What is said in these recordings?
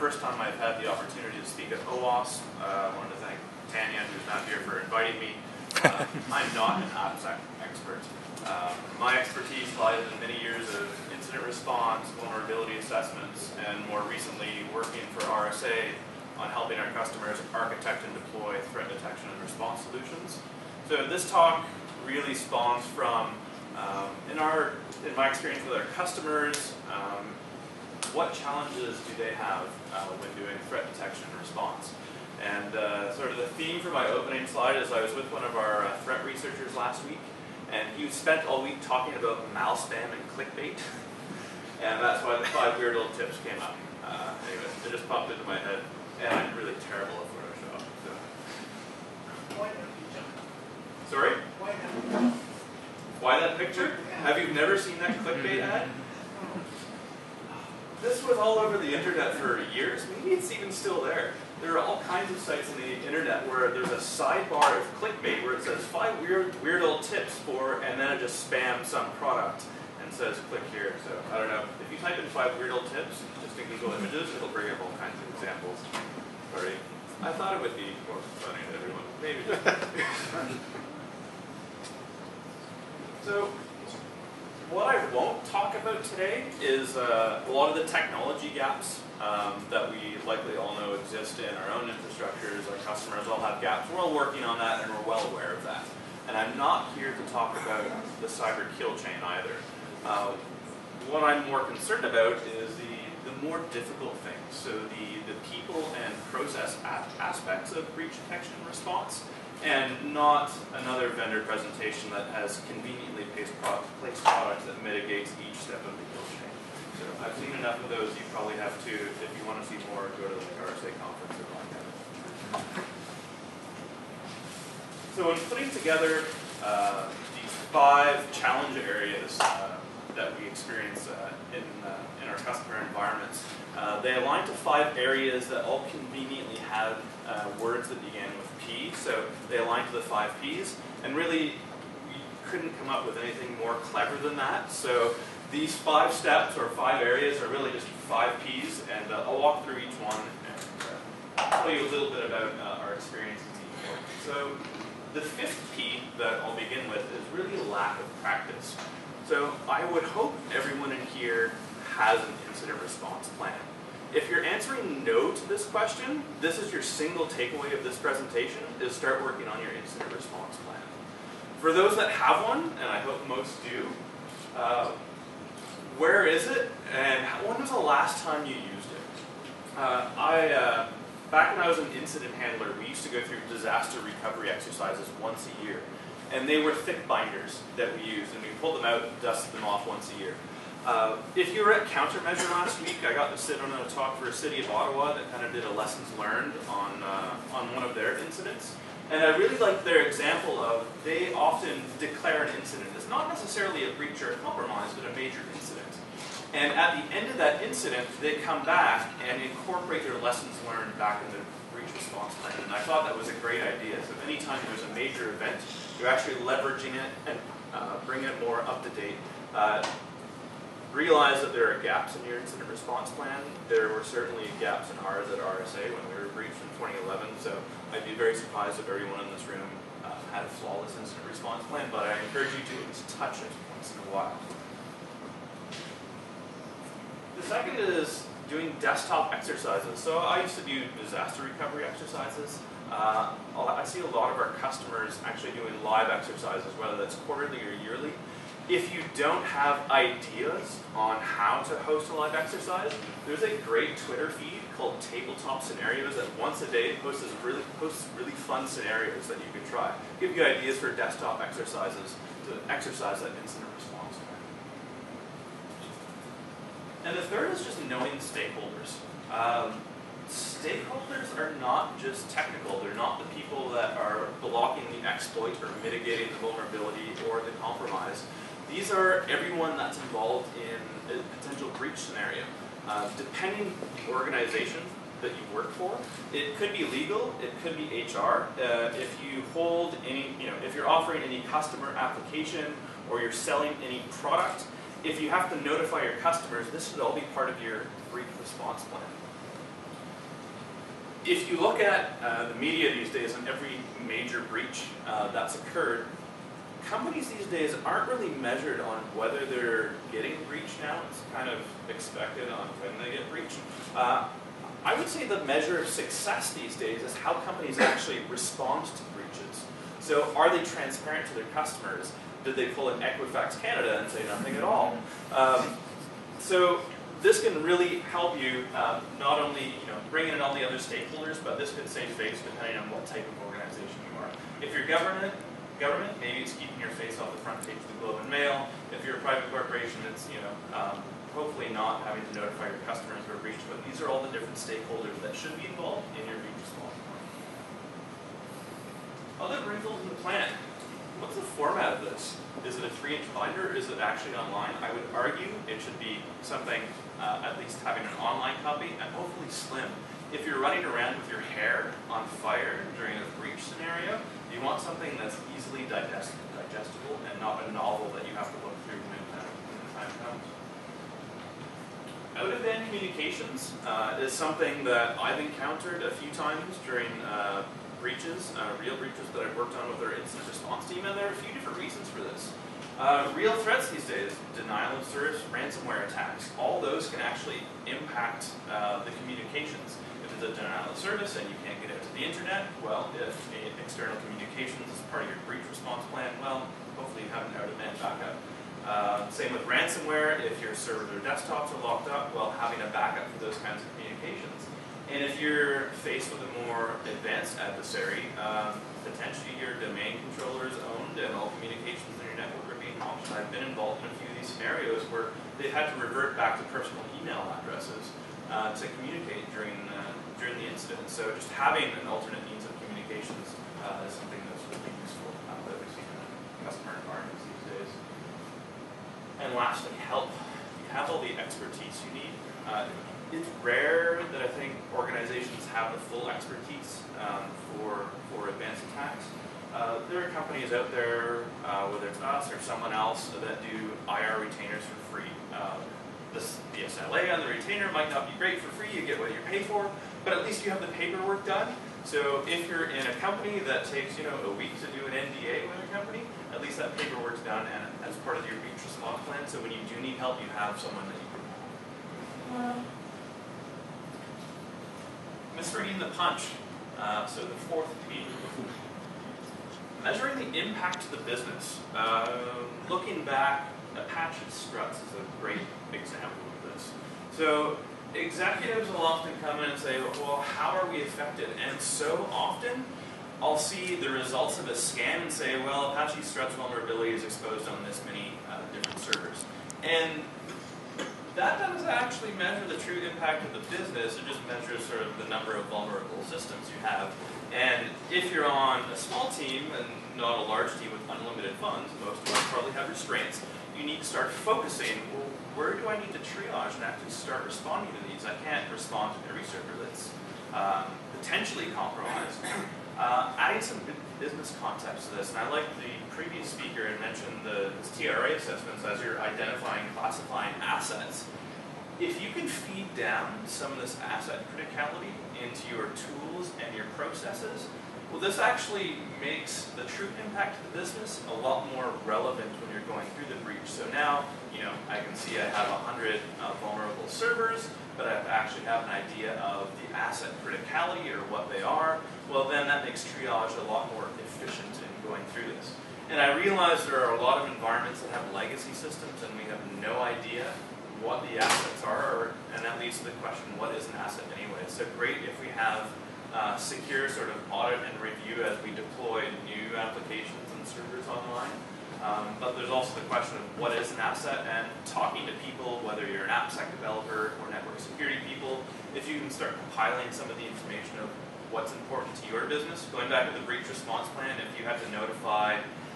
first time I've had the opportunity to speak at OWASP. I wanted to thank Tanya, who's not here, for inviting me. I'm not an apps expert. My expertise lies in many years of incident response, vulnerability assessments, and more recently working for RSA on helping our customers architect and deploy threat detection and response solutions. So this talk really spawns from, in my experience with our customers, what challenges do they have when doing threat detection and response? And sort of the theme for my opening slide is I was with one of our threat researchers last week, and he spent all week talking about mal spam and clickbait, and that's why the 5 weird old tips came up. Anyway, it just popped into my head, and I'm really terrible at Photoshop. So. Sorry? Why that picture? Have you never seen that clickbait ad? This was all over the internet for years. Maybe it's even still there. There are all kinds of sites on the internet where there's a sidebar of clickbait where it says 5 weird old tips for, and then it just spams some product and says click here. So I don't know. If you type in 5 weird old tips, just in Google Images, it'll bring up all kinds of examples. Sorry. I thought it would be more funny to everyone. Maybe just. So, what I won't talk about today is a lot of the technology gaps that we likely all know exist in our own infrastructures. Our customers all have gaps. We're all working on that, and we're well aware of that. And I'm not here to talk about the cyber kill chain either. What I'm more concerned about is the more difficult things. So the people and process aspects of breach detection and response, and not another vendor presentation that has conveniently placed products that mitigates each step of the kill chain. So I've seen enough of those. You probably have too. If you want to see more, go to the RSA conference or like that. So in putting together these 5 challenge areas that we experience in our customer environments, they align to 5 areas that all conveniently have words that begin with P. So they align to the 5 Ps, and really we couldn't come up with anything more clever than that. So these 5 steps or 5 areas are really just 5 Ps, and I'll walk through each one and tell you a little bit about our experience in each one. So the 5th P that I'll begin with is really a lack of practice. So I would hope everyone in here has an incident response plan. If you're answering no to this question, this is your single takeaway of this presentation, is start working on your incident response plan. For those that have one, and I hope most do, where is it, and when was the last time you used it? Back when I was an incident handler, we used to go through disaster recovery exercises once a year. And they were thick binders that we used, and we pulled them out and dusted them off once a year. If you were at Countermeasure last week, I got to sit on a talk for a City of Ottawa that kind of did a lessons learned on one of their incidents. And I really liked their example of, they often declare an incident as not necessarily a breach or a compromise, but a major incident. And at the end of that incident, they come back and incorporate their lessons learned back in the breach response plan. And I thought that was a great idea. So anytime there's a major event, you're actually leveraging it and bringing it more up to date. Realize that there are gaps in your incident response plan. There were certainly gaps in ours at RSA when we were breached in 2011, so I'd be very surprised if everyone in this room had a flawless incident response plan, but I encourage you to at least touch it once in a while. The second is doing desktop exercises. So I used to do disaster recovery exercises. I see a lot of our customers actually doing live exercises, whether that's quarterly or yearly. If you don't have ideas on how to host a live exercise, there's a great Twitter feed called Tabletop Scenarios that once a day posts really fun scenarios that you can try. Give you ideas for desktop exercises to exercise that incident response. And the third is just knowing stakeholders. Stakeholders are not just technical. They're not the people that are blocking the exploit or mitigating the vulnerability or the compromise. These are everyone that's involved in a potential breach scenario. Depending on the organization that you work for, it could be legal, it could be HR. If you hold any, if you're offering any customer application or you're selling any product, if you have to notify your customers, this should all be part of your breach response plan. if you look at the media these days and every major breach that's occurred, companies these days aren't really measured on whether they're getting breached now. It's kind of expected on when they get breached. I would say the measure of success these days is how companies actually respond to breaches. So are they transparent to their customers? Did they pull an Equifax Canada and say nothing at all? So this can really help you not only bring in all the other stakeholders, but this could save face depending on what type of organization you are. If you're government, maybe it's keeping your face off the front page of the Globe and Mail. If you're a private corporation, it's hopefully not having to notify your customers of a breach. But these are all the different stakeholders that should be involved in your breach response plan. Other wrinkles in the plan. What's the format of this? Is it a 3-inch binder? Is it actually online? I would argue it should be something, at least having an online copy, and hopefully slim. If you're running around with your hair on fire during a breach scenario, you want something that's easily digestible and not a novel that you have to look through when the time comes. Out-of-band communications is something that I've encountered a few times during breaches, real breaches that I've worked on with our incident response team, and there are a few different reasons for this. Real threats these days, denial of service, ransomware attacks, all those can actually impact the communications. If it's a denial of service and you can't get out to the internet, well, if external communications is part of your breach response plan, well, hopefully you have an out-of-band backup. Same with ransomware, if your servers or desktops are locked up, well, having a backup for those kinds of communications. And if you're faced with a more advanced adversary, potentially your domain controller is owned and all communications in your network are being auctioned. I've been involved in a few of these scenarios where they've had to revert back to personal email addresses to communicate during the incident. So just having an alternate means of communications is something that's really useful that we see in customer environments these days. And lastly, help. You have all the expertise you need. It's rare that I think organizations have the full expertise for advanced attacks. There are companies out there, whether it's us or someone else, that do IR retainers for free. The SLA on the retainer might not be great for free, you get what you pay for, but at least you have the paperwork done. So if you're in a company that takes a week to do an NDA with a company, at least that paperwork's done and as part of your breach response plan, so when you do need help, you have someone that you can call. Misreading the punch. So the fourth P. Measuring the impact to the business. Looking back, Apache Struts is a great example of this. So executives will often come in and say, well, how are we affected? And so often, I'll see the results of a scan and say, well, Apache Struts vulnerability is exposed on this many different servers. And that doesn't actually measure the true impact of the business, it just measures sort of the number of vulnerable systems you have. And if you're on a small team and not a large team with unlimited funds, most of us probably have restraints, you need to start focusing, well, where do I need to triage and actually start responding to these? I can't respond to every server that's potentially compromised. Adding some business context to this, and I like the previous speaker had mentioned the TRA assessments as you're identifying, classifying assets. If you can feed down some of this asset criticality into your tools and your processes, well, this actually makes the true impact to the business a lot more relevant when you're going through the breach. So now, I can see I have 100 vulnerable servers, but I actually have an idea of the asset criticality or what they are. Well, then that makes triage a lot more efficient in going through this. And I realize there are a lot of environments that have legacy systems and we have no idea what the assets are, and that leads to the question, what is an asset anyway? So great if we have secure sort of audit and review as we deploy new applications and servers online. But there's also the question of what is an asset, and talking to people, whether you're an AppSec developer or network security people, if you can start compiling some of the information of what's important to your business. Going back to the breach response plan, if you have to notify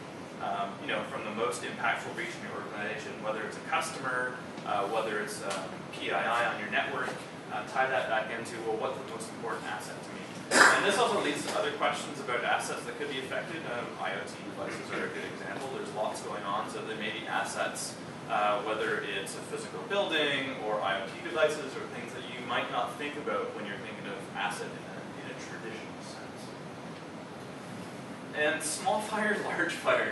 from the most impactful breach in your organization, whether it's a customer, whether it's PII on your network, tie that back into, well, what's the most important asset to me? And this also leads to other questions about assets that could be affected. IoT devices are a good example. There's lots going on, so there may be assets, whether it's a physical building or IoT devices or things that you might not think about when you're thinking of asset in And small fire, large fire.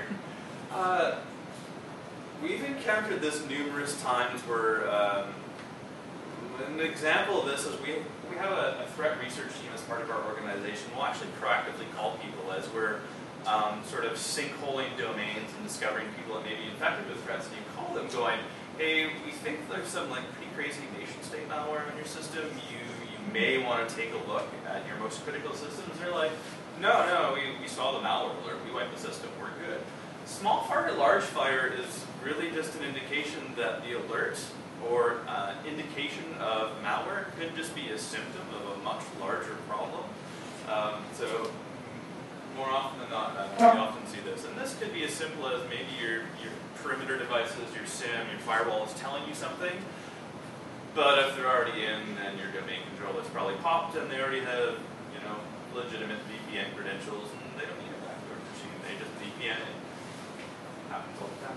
We've encountered this numerous times where an example of this is we have a threat research team as part of our organization. We'll actually proactively call people as we're sort of sinkholing domains and discovering people that may be infected with threats. And you call them going, hey, we think there's some like pretty crazy nation state malware in your system. You may want to take a look at your most critical systems. They're like, no, we saw the malware alert. We wiped the system. We're good. Small fire to large fire is really just an indication that the alert or indication of malware could just be a symptom of a much larger problem. So more often than not, we often see this. And this could be as simple as maybe your perimeter devices, your SIM, your firewall is telling you something. But if they're already in, then your domain controller's probably popped and they already have, legitimate VPN credentials and they don't need a backdoor machine. They just VPN it. Happens all the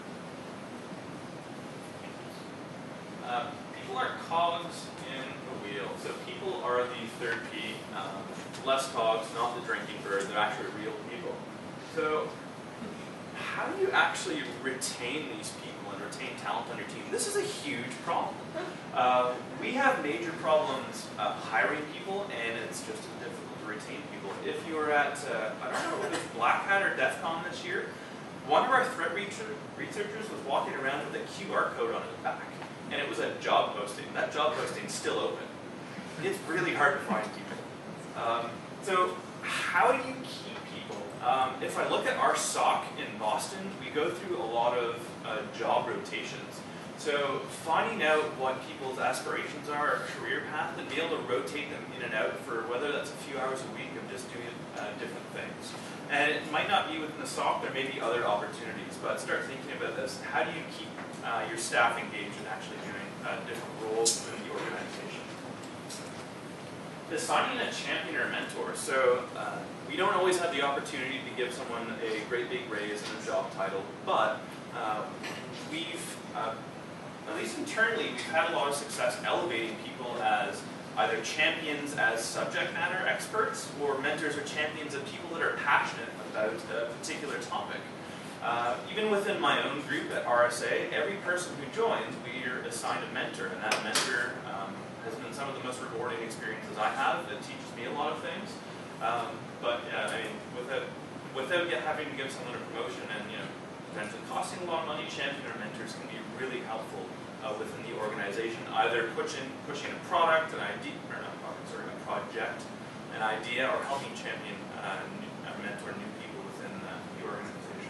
time. People are cogs in the wheel. So people are the third P. Less cogs, not the drinking bird. They're actually real people. So how do you actually retain these people and retain talent on your team? This is a huge problem. We have major problems hiring people, and it's just as difficult to retain people. If you were at, I don't know if it was Black Hat or DEF CON this year, one of our threat researchers was walking around with a QR code on his back, and it was a job posting. That job posting's still open. It's really hard to find people. So how do you keep people? If I look at our SOC in Boston, we go through a lot of job rotations. So finding out what people's aspirations are, a career path, and be able to rotate them in and out for whether that's a few hours a week of just doing different things. And it might not be within the SOC, there may be other opportunities, but start thinking about this. How do you keep your staff engaged in actually doing different roles within the organization? Deciding a champion or a mentor. So we don't always have the opportunity to give someone a great big raise and a job title, but we've, at least internally, we've had a lot of success elevating people as either champions as subject matter experts or mentors or champions of people that are passionate about a particular topic. Even within my own group at RSA, every person who joins, we are assigned a mentor, and that mentor has been some of the most rewarding experiences I have. It teaches me a lot of things. But yeah, I mean, without having to give someone a promotion and potentially costing a lot of money, champion or mentors can be really helpful within the organization, either pushing a product, an idea, or not a product, sorry, a project, an idea, or helping champion mentor new people within the organization.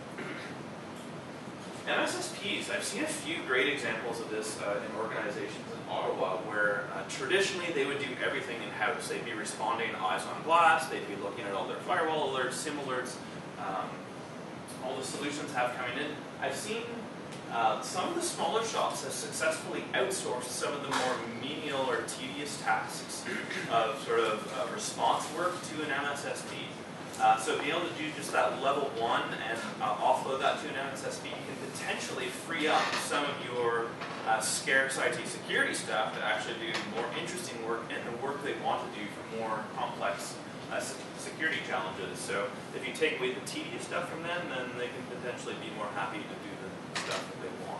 MSSPs, I've seen a few great examples of this in organizations in Ottawa where traditionally they would do everything in-house. They'd be responding eyes on glass, they'd be looking at all their firewall alerts, SIM alerts, all the solutions have coming in. I've seen some of the smaller shops have successfully outsourced some of the more menial or tedious tasks of sort of response work to an MSSP. So being able to do just that level 1 and offload that to an MSSP, you can potentially free up some of your scarce IT security staff to actually do more interesting work and the work they want to do for more complex security challenges. So if you take away the tedious stuff from them, then they can potentially be more happy to do the stuff that they want.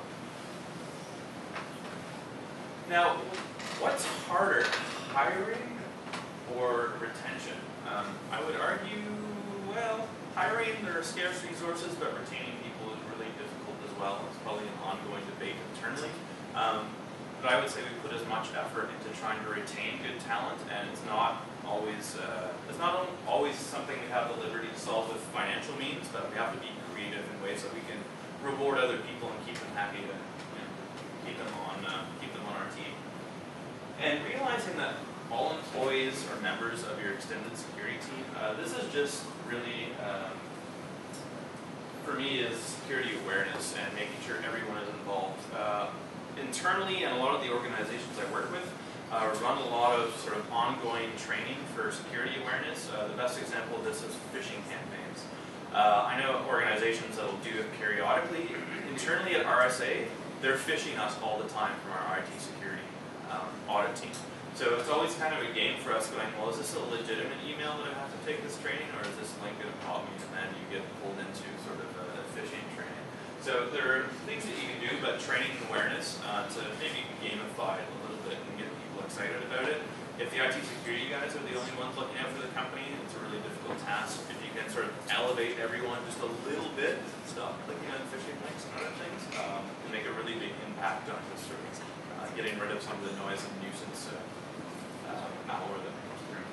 Now, what's harder, hiring or retention? I would argue, well, hiring, there are scarce resources, but retaining people is really difficult as well. It's probably an ongoing debate internally. But I would say we put as much effort into trying to retain good talent, and it's not always something we have the liberty to solve with financial means, but we have to be creative in ways that we can reward other people and keep them happy to keep them on our team. And realizing that all employees are members of your extended security team. This is just really, for me, is security awareness and making sure everyone is involved. Internally, and a lot of the organizations I work with run a lot of sort of ongoing training for security awareness. The best example of this is phishing campaigns. I know organizations that will do it periodically. Internally at RSA, they're phishing us all the time from our IT security audit team. So it's always kind of a game for us going, well, is this a legitimate email that I have to take this training, or is this link going to call me, and then you get pulled into sort of a phishing training. So there are things that you can do, but training awareness to maybe gamify it a little bit and get people excited about it. If the IT security guys are the only ones looking out for the company, it's a really difficult task. If you can sort of elevate everyone just a little bit, stop clicking on phishing links and other things, can make a really big impact on just sort of getting rid of some of the noise and nuisance malware that comes through.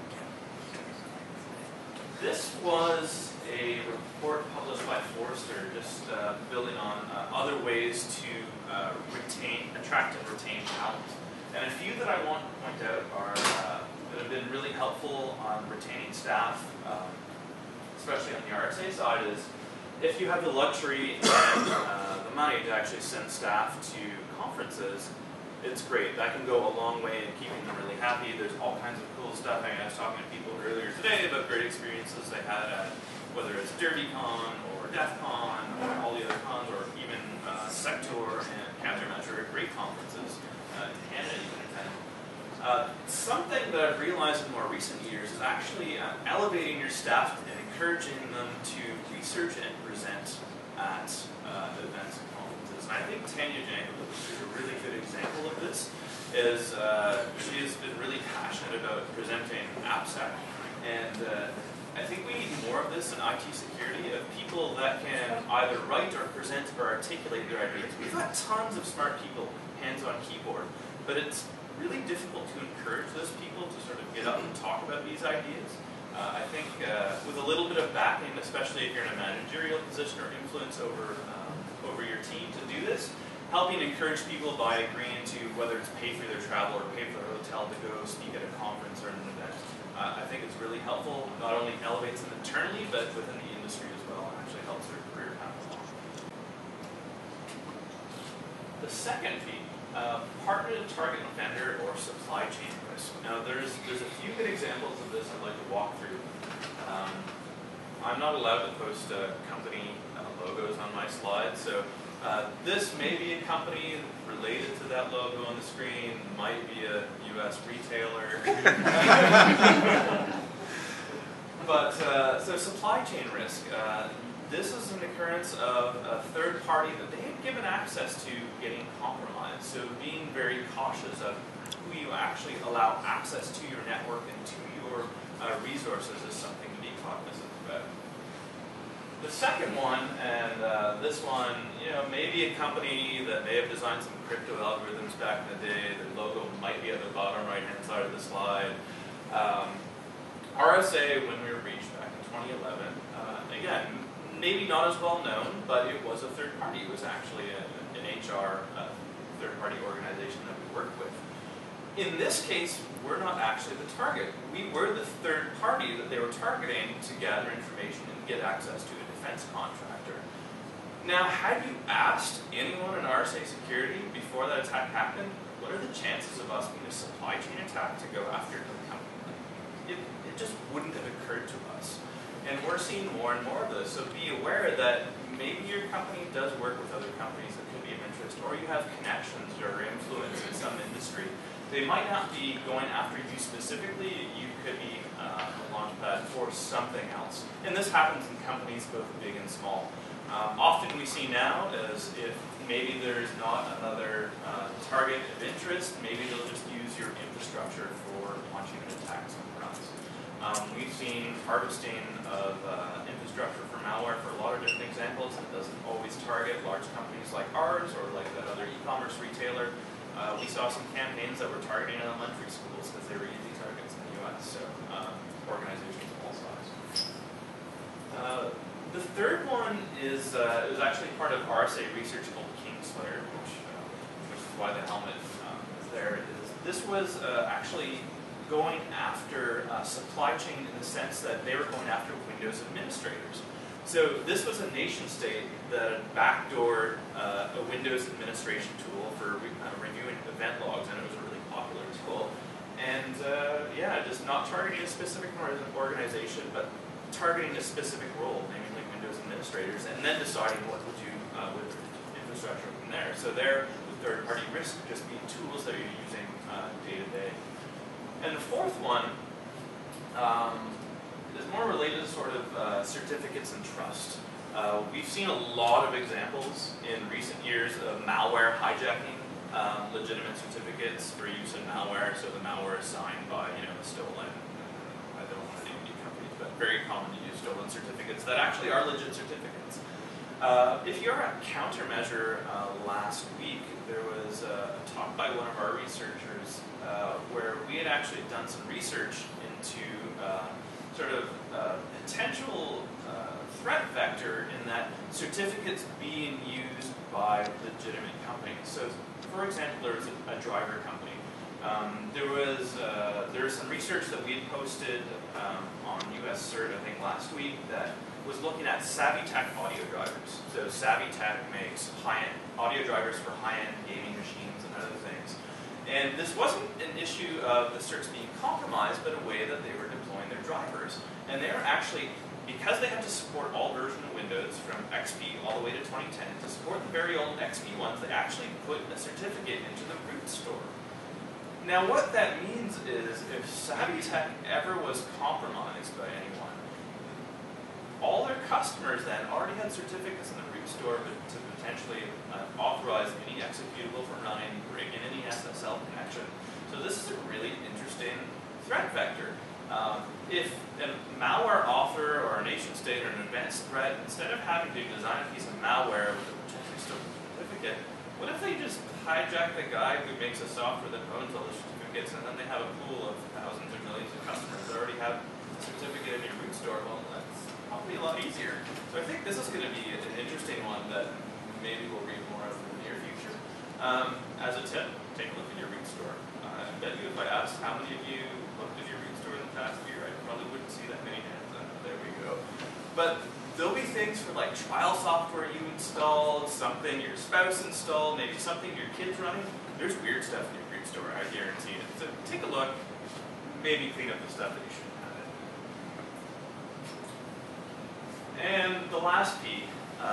This was a report published by Forrester, just building on other ways to attract and retain talent. And a few that I want to point out are that have been really helpful on retaining staff, especially on the RSA side, is if you have the luxury and the money to actually send staff to conferences, it's great. That can go a long way in keeping them really happy. There's all kinds of cool stuff. I was talking to people earlier today about great experiences they had at whether it's DerbyCon or DEF CON or all the other cons, or even Sector and Countermeasure, great conferences in Canada you can attend. Something that I've realized in more recent years is actually elevating your staff and encouraging them to research and present at events and conferences. And I think Tanya Jankovic is a really good example of this. She has been really passionate about presenting AppSec, and I think we need more of this in IT security, of people that can either write or present or articulate their ideas. We've got tons of smart people, hands on keyboard, but it's really difficult to encourage those people to sort of get up and talk about these ideas. I think with a little bit of backing, especially if you're in a managerial position or influence over your team to do this, helping encourage people by agreeing to whether it's pay for their travel or pay for their hotel to go speak at a conference or an event. I think it's really helpful. Not only elevates them internally, but within the industry as well, and actually helps their career path along. The second P, partner to target vendor or supply chain risk. Now, there's a few good examples of this I'd like to walk through. I'm not allowed to post company logos on my slides, so this may be a company related to that logo on the screen, might be a U.S. retailer. But, so supply chain risk. This is an occurrence of a third party that they had given access to getting compromised. So being very cautious of who you actually allow access to your network and to your resources is something to be cognizant about. The second one, and this one, maybe a company that may have designed some crypto algorithms back in the day. The logo might be at the bottom right-hand side of the slide. RSA, when we were reached back in 2011, again, maybe not as well known, but it was a third party. It was actually an HR third-party organization that we worked with. In this case, we're not actually the target. We were the third party that they were targeting to gather information and get access to a defense contractor. Now, had you asked anyone in RSA Security before that attack happened, what are the chances of us being a supply chain attack to go after the company? It just wouldn't have occurred to us. And we're seeing more and more of this, so be aware that maybe your company does work with other companies that could be of interest, or you have connections or influence in some industry. They might not be going after you specifically. You could be a launchpad for something else. And this happens in companies both big and small. Often we see now is if maybe there's not another target of interest, maybe they'll just use your infrastructure for launching an attack somewhere else. We've seen harvesting of infrastructure for malware for a lot of different examples. It doesn't always target large companies like ours or like that other e-commerce retailer. We saw some campaigns that were targeting elementary schools because they were easy targets in the U.S., so organizations of all sizes. The third one is it was actually part of RSA research called Kingslayer, which is why the helmet is there. This was actually going after supply chain in the sense that they were going after Windows administrators. So this was a nation state that backdoored a Windows administration tool for reviewing event logs, and it was a really popular tool. And yeah, just not targeting a specific organization, but targeting a specific role, namely Windows administrators, and then deciding what to do with infrastructure from there. So there, the third-party risk just being tools that you're using day to day. And the fourth one is more related to sort of certificates and trust. We've seen a lot of examples in recent years of malware hijacking legitimate certificates for use in malware. So the malware is signed by, a stolen, I don't want to name any companies, but very common to use stolen certificates that actually are legit certificates. If you're at Countermeasure last week, there was a talk by one of our researchers where we had actually done some research into sort of potential threat vector in that certificates being used by legitimate companies. So, for example, there was a driver company. There was some research that we had posted on US CERT, I think, last week that was looking at Savvytech audio drivers. So Savvytech makes high-end audio drivers for high-end gaming machines and other things. And this wasn't an issue of the certs being compromised, but a way that they were deploying their drivers. And they were actually, because they have to support all versions of Windows from XP all the way to 2010, to support the very old XP ones, they actually put a certificate into the root store. Now what that means is, if Savvytech ever was compromised by anyone, all their customers then already had certificates in the root store to potentially authorize any executable from running, bring in any SSL connection. So this is a really interesting threat vector. If a malware author or a nation state or an advanced threat, instead of having to design a piece of malware with a potentially stolen certificate, what if they just hijack the guy who makes a software that owns all the certificates, and then they have a pool of thousands or millions of customers that already have a certificate in your root store? Well, that's probably a lot easier. So I think this is going to be an interesting one that maybe we'll read more of in the near future. As a tip, take a look at your root store. I bet you if I asked how many of you looked at your root store in the past year, I probably wouldn't see that many hands. There we go. But there'll be things for like trial software you installed, something your spouse installed, maybe something your kid's running. There's weird stuff in your root store, I guarantee it. So take a look, maybe clean up the stuff that you shouldn't have it. And the last P,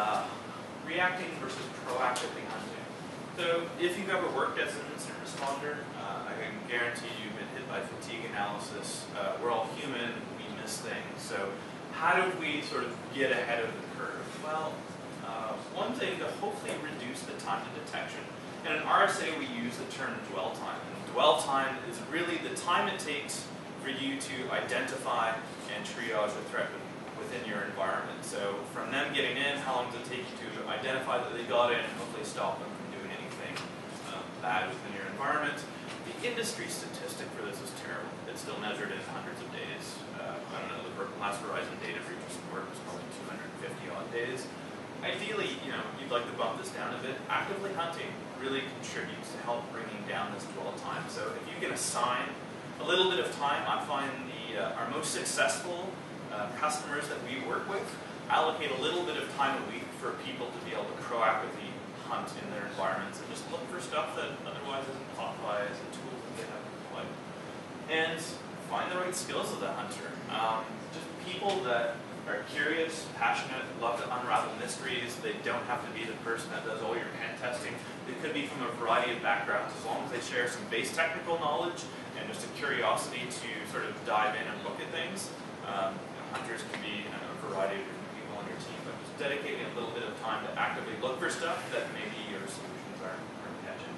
reacting versus proactively hunting. So if you've ever worked as an incident responder, I can guarantee you've been hit by fatigue analysis. We're all human, we miss things. So how do we sort of get ahead of the curve? Well, one thing to hopefully reduce the time to detection. And in RSA we use the term dwell time. And dwell time is really the time it takes for you to identify and triage a threat within your environment. So from them getting in, how long does it take you to identify that they got in and hopefully stop them from doing anything bad within your environment. The industry statistic for this is terrible. It's still measured in hundreds of days. I don't know, the last Verizon data breach support was probably 250 odd days. Ideally, you'd like to bump this down a bit. Actively hunting really contributes to help bringing down this dwell time. So if you can assign a little bit of time, I find our most successful customers that we work with allocate a little bit of time a week for people to be able to proactively hunt in their environments and just look for stuff that otherwise isn't caught by as a tool that they have deployed. And find the right skills of the hunter. Just people that are curious, passionate, love to unravel mysteries. They don't have to be the person that does all your pen testing. They could be from a variety of backgrounds, as long as they share some base technical knowledge and just a curiosity to sort of dive in and look at things. Hunters can be a variety of different people on your team, but just dedicating a little bit of time to actively look for stuff that maybe your solutions aren't catching.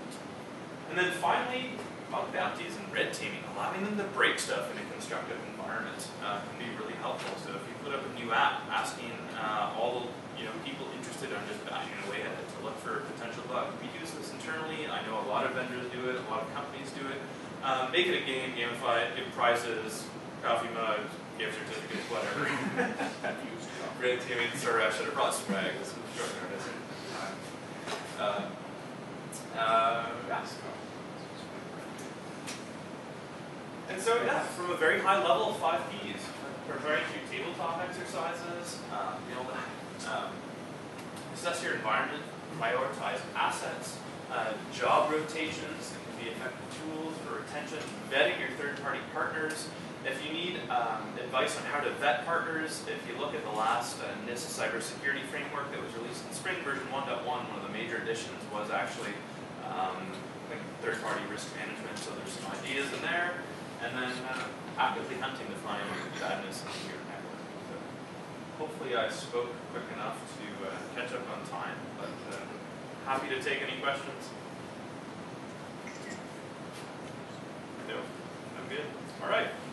And then finally, bug bounties and red teaming, allowing them to break stuff in a constructive environment can be really helpful. So if you put up a new app asking all the people interested in just bashing away at it to look for potential bugs. We use this internally. I know a lot of vendors do it, a lot of companies do it. Make it a game, gamify it, give prizes, coffee mugs, gift certificates, whatever. Red teaming, sorry, I should have brought swag. This was short notice. Yes. And so, yeah, from a very high level, 5 Ps. Preparing through tabletop exercises, be able to assess your environment, prioritize assets, job rotations can be effective tools for retention, vetting your third-party partners. If you need advice on how to vet partners, if you look at the last NIST cybersecurity framework that was released in spring, version 1.1, one of the major additions was actually like third-party risk management, so there's some ideas in there. and then actively hunting to find badness in your network. So hopefully I spoke quick enough to catch up on time, but happy to take any questions. No? I'm good. All right.